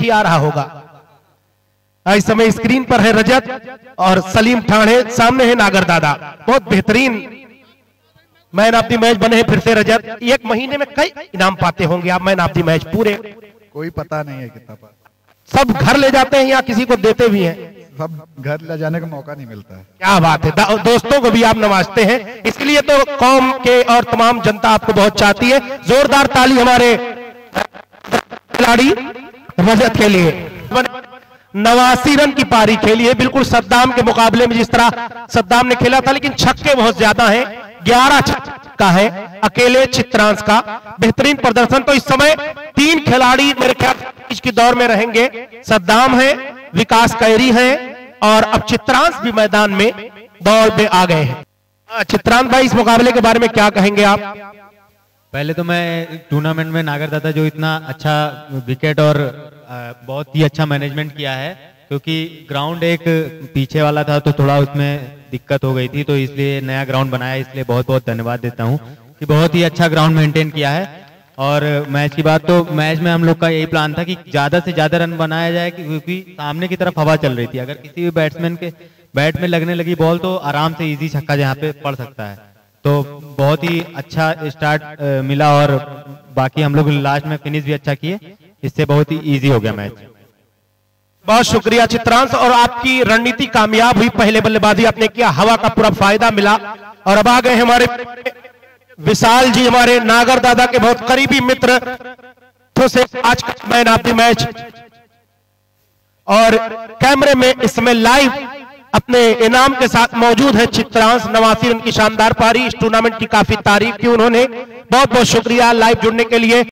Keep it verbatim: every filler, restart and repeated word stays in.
ही आ रहा होगा। इस समय स्क्रीन पर है रजत और सलीम ठाणे, सामने है नागर दादा। बहुत बेहतरीन मैन ऑफ द मैच बने हैं फिर से रजत। एक महीने में कई इनाम पाते होंगे आप मैन ऑफ द मैच पूरे? कोई पता नहीं है कितना पाते। सब घर ले जाते हैं या किसी को देते भी हैं? सब घर ले जाने का मौका नहीं मिलता है। क्या बात है, दोस्तों को भी आप नवाजते हैं, इसलिए तो कौम के और तमाम जनता आपको बहुत चाहती है। जोरदार ताली हमारे खिलाड़ी रजत के लिए। नवासी रन की पारी खेली है, बिल्कुल सद्दाम के मुकाबले में जिस तरह सद्दाम ने खेला था, लेकिन छक्के बहुत ज्यादा हैं, ग्यारह छक्का है अकेले चित्रांश का। बेहतरीन प्रदर्शन। तो इस समय तीन खिलाड़ी मेरे ख्याल की दौर में रहेंगे। सद्दाम है, विकास कैरी है और अब चित्रांश भी मैदान में दौड़ में आ गए हैं। चित्रांश भाई, इस मुकाबले के बारे में क्या कहेंगे आप? पहले तो मैं टूर्नामेंट में नागर दादा जो इतना अच्छा विकेट और बहुत ही अच्छा मैनेजमेंट किया है, क्योंकि ग्राउंड एक पीछे वाला था तो थोड़ा उसमें दिक्कत हो गई थी, तो इसलिए नया ग्राउंड बनाया। इसलिए बहुत बहुत धन्यवाद देता हूं कि बहुत ही अच्छा ग्राउंड मेंटेन किया है। और मैच की बात, तो मैच में हम लोग का यही प्लान था कि ज्यादा से ज्यादा रन बनाया जाए, क्योंकि सामने की तरफ हवा चल रही थी। अगर किसी भी बैट्समैन के बैट में लगने लगी बॉल तो आराम से इजी छक्का जहाँ पे पड़ सकता है। तो बहुत ही अच्छा स्टार्ट मिला और बाकी हम लोग लास्ट में फिनिश भी अच्छा किए, इससे बहुत ही इजी हो गया मैच। बहुत शुक्रिया चित्रांश, और आपकी रणनीति कामयाब हुई। पहले बल्लेबाजी आपने किया, हवा का पूरा फायदा मिला। और अब आ गए हमारे विशाल जी, हमारे नागर दादा के बहुत करीबी मित्र, तो से आज का मैन ऑफ द मैच। और कैमरे में इस समय लाइव अपने इनाम के साथ मौजूद है चित्रांश। नवासी रन की शानदार पारी, इस टूर्नामेंट की काफी तारीफ की उन्होंने। बहुत बहुत शुक्रिया लाइव जुड़ने के लिए।